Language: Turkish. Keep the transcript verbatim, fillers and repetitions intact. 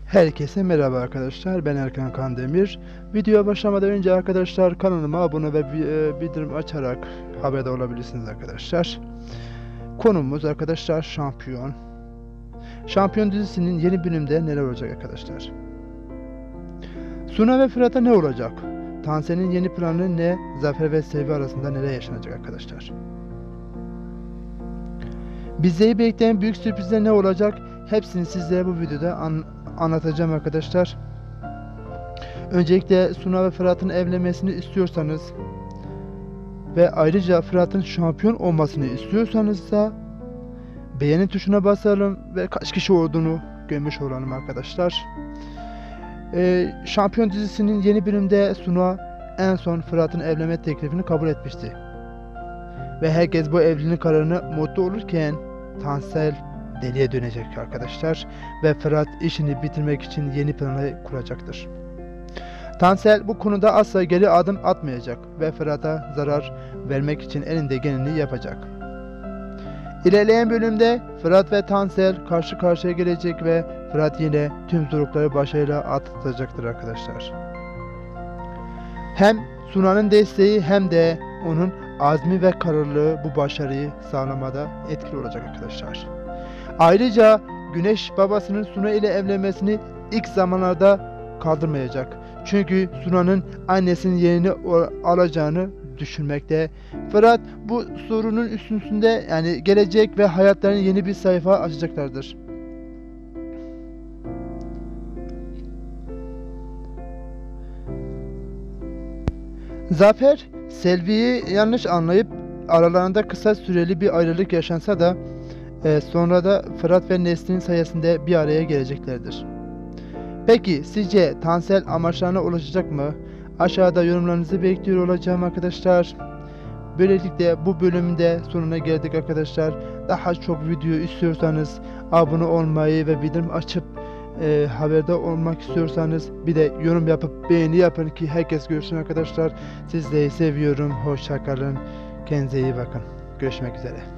Herkese merhaba arkadaşlar, ben Erkan Kandemir. Videoya başlamadan önce arkadaşlar kanalıma abone ve bi- e, bildirim açarak haberdar olabilirsiniz arkadaşlar. Konumuz arkadaşlar Şampiyon. Şampiyon dizisinin yeni bölümde neler olacak arkadaşlar? Suna ve Fırat'a ne olacak? Tansel'in yeni planı ne? Zafer ve Selvi arasında neler yaşanacak arkadaşlar? Bizleri bekleyen büyük sürprizler ne olacak? Hepsini sizlere bu videoda an anlatacağım arkadaşlar. Öncelikle Suna ve Fırat'ın evlenmesini istiyorsanız ve ayrıca Fırat'ın şampiyon olmasını istiyorsanız da beğeni tuşuna basalım ve kaç kişi olduğunu görmüş olalım arkadaşlar. Ee, Şampiyon dizisinin yeni bölümde Suna en son Fırat'ın evlenme teklifini kabul etmişti. Ve herkes bu evlilik kararına mutlu olurken Tansel deliye dönecek arkadaşlar ve Fırat işini bitirmek için yeni planı kuracaktır. Tansel bu konuda asla geri adım atmayacak ve Fırat'a zarar vermek için elinde geleni yapacak. İlerleyen bölümde Fırat ve Tansel karşı karşıya gelecek ve Fırat yine tüm zorlukları başarıyla atlatacaktır arkadaşlar. Hem Suna'nın desteği hem de onun azmi ve kararlılığı bu başarıyı sağlamada etkili olacak arkadaşlar. Ayrıca Güneş babasının Suna ile evlenmesini ilk zamanlarda kaldırmayacak. Çünkü Suna'nın annesinin yerini alacağını düşünmekte. Fırat bu sorunun üstünde yani gelecek ve hayatlarının yeni bir sayfa açacaklardır. Zafer, Selvi'yi yanlış anlayıp aralarında kısa süreli bir ayrılık yaşansa da e, sonra da Fırat ve Nesrin sayesinde bir araya geleceklerdir. Peki sizce Tansel amaçlarına ulaşacak mı? Aşağıda yorumlarınızı bekliyor olacağım arkadaşlar. Böylelikle bu bölümde sonuna geldik arkadaşlar. Daha çok video istiyorsanız abone olmayı ve bildirim açıp e, haberde olmak istiyorsanız bir de yorum yapıp beğeni yapın ki herkes görsün arkadaşlar. Sizleri seviyorum. Hoşça kalın. Kendinize iyi bakın. Görüşmek üzere.